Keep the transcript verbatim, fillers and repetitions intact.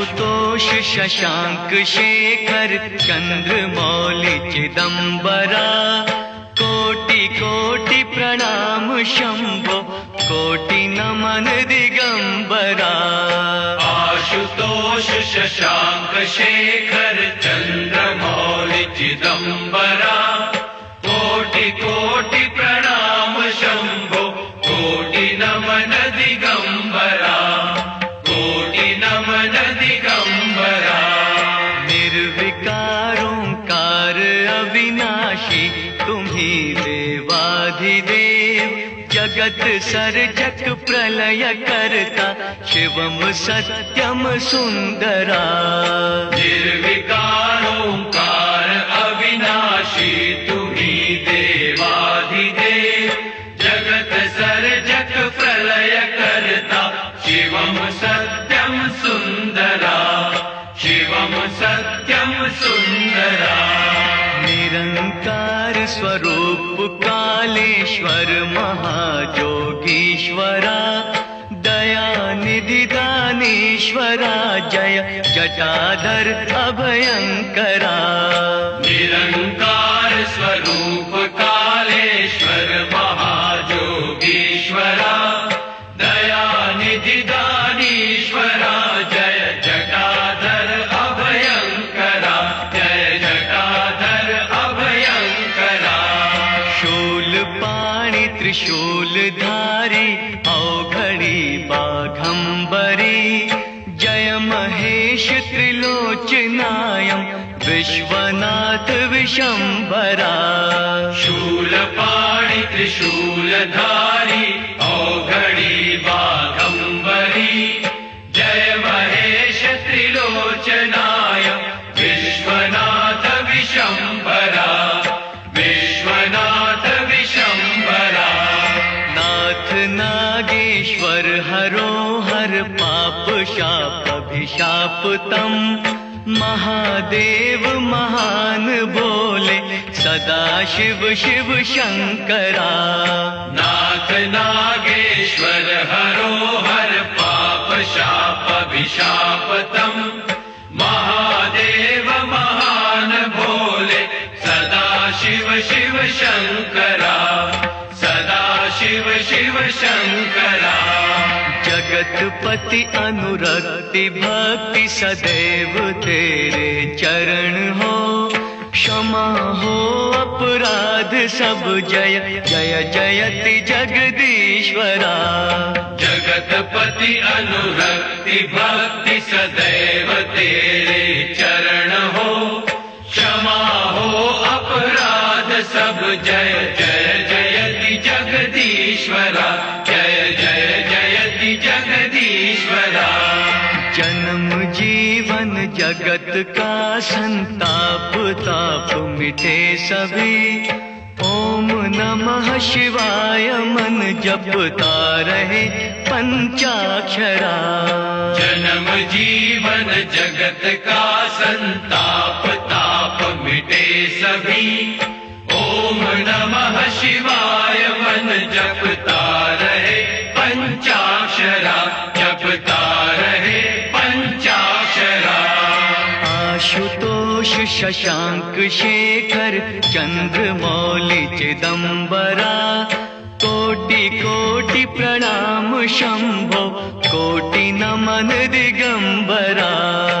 आशुतोष शशांक शेखर चंद्रमौलि चिदंबरा, कोटि कोटि प्रणाम शंभो, कोटि नमन दिगंबरा। आशुतोष शशांक शेखर चंद्रमौलि चिदंबरा, कोटि कोटि प्रणाम शंभो, कोटि नमन दिगंबरा, कोटि नमन दिगंबरा। निर्विकार ओंकार अविनाशी, तुम्ही देवाधिदेव, जगत सर्जक प्रलय करता, शिवम सत्यम सुंदरा। निर्विकार ओंकार अविनाशी, तुम्ही देवाधिदेव, जगत सर्जक प्रलय करता, शिवम सत्यम सुंदरा, शिवम सत्यम सुंदरा। निरंकार स्वरूप कालेश्वर महाजोगीश्वरा, दयानिधि दानीश्वरा, जय जटाधर अभयंकरा। निरंकार स्वरूप कालेश्वर महाजोगीश्वरा, दयानिधि दानीश्वरा, जय जटाधर अभयंकरा, जय जटाधर अभयंकरा। शूलपाणि त्रिशूलधारी, अवघड़ी बाघंबरी, जय महेश त्रिलोचनायं, विश्वनाथ विशंभरा। शूलपाणि त्रिशूलधारी, अवघड़ी बाघंबरी, जय महेश त्रिलोचनाय, विश्वनाथ विशंभरा, विश्वनाथ विशंभरा। नाथ नागेश्वर हरो हर, पाप शाप अभिशापतम, महादेव महान बोले, सदा शिव शिव शंकरा। नाथ नागेश्वर हरो हर, पाप शाप अभिशापतम, महादेव महान भोले, सदा शिव शिव शंकरा, सदा शिव शिव शंकरा। जगतपति अनुरक्ति भक्ति सदैव तेरे चरण हो, क्षमा हो अपराध सब, जय जय जयति जगदीश्वरा। जगतपति अनुरक्ति भक्ति सदैव तेरे चरण हो, क्षमा हो अपराध सब, जय जय जयति जगदीश्वरा, जय जय जयति जगदीश्वरा। जन्म जीवन जगत का संताप, ताप मिटे सभी, ओम नमः शिवाय मन जपता रहे पंचाक्षरा। जन्म जीवन जगत का संताप, ताप मिटे सभी, ओम नमः शिवाय मन जपता रहे पंचाक्षरा, जपता रहे पंचाक्षरा। आशुतोष शशांक शेखर चंद्रमौलि चिदंबरा, कोटि कोटि प्रणाम शंभो, कोटि नमन दिगंबरा।